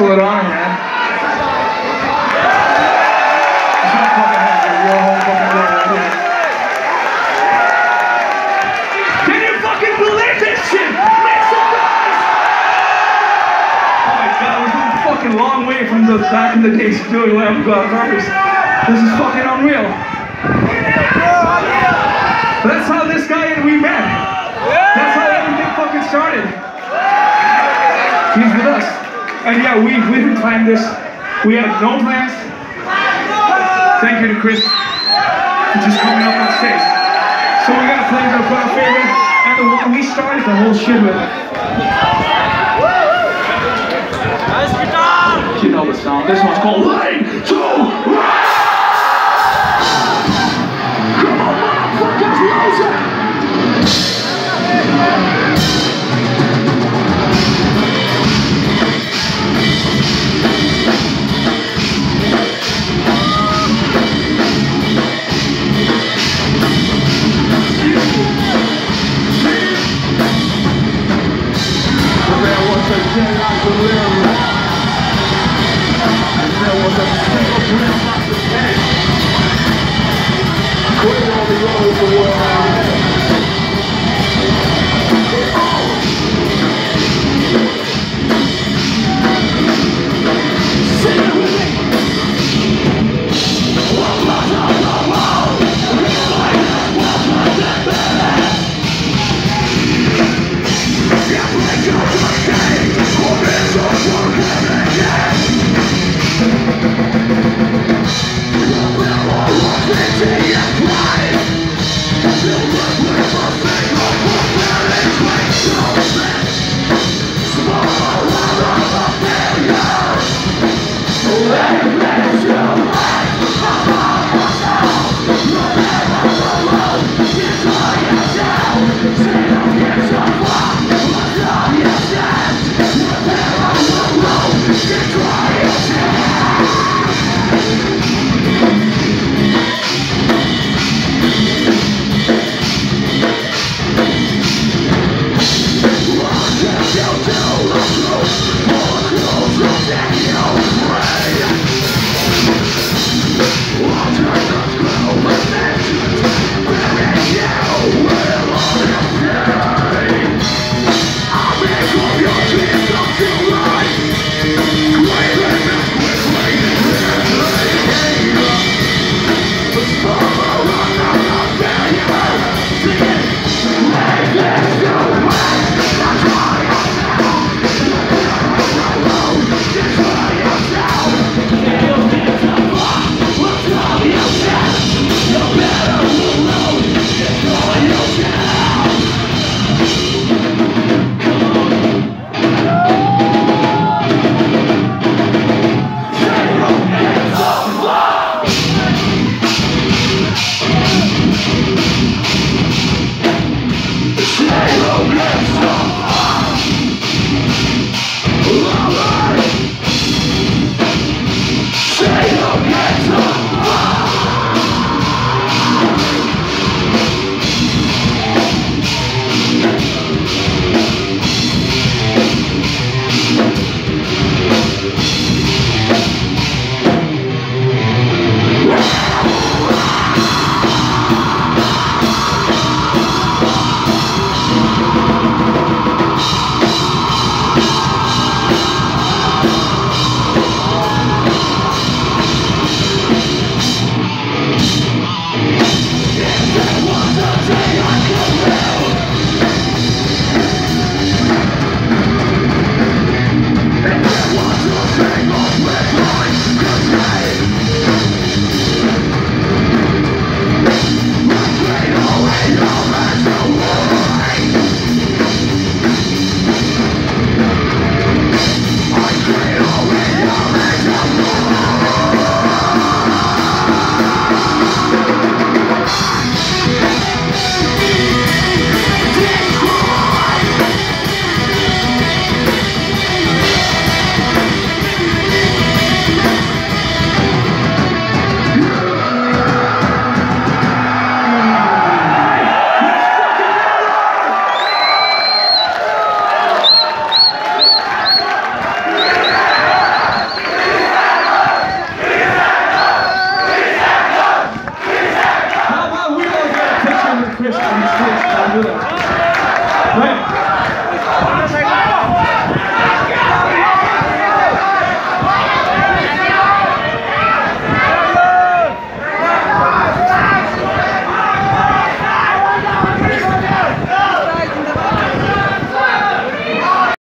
Wrestler at Honor, man. Can you fucking believe this shit? Make some noise! Oh my god, we're going a fucking long way from the back in the days of doing Lamb of God covers. This is fucking unreal. That's how this guy and we met. That's how everything fucking started. He's with us. And yeah, we didn't plan this. We had no plans. Thank you to Chris for just coming up on stage. So we're gonna play the favorite and the one we started the whole shit with. You know the song. This one's called Lane to Ride. Come on, motherfuckers, lose it.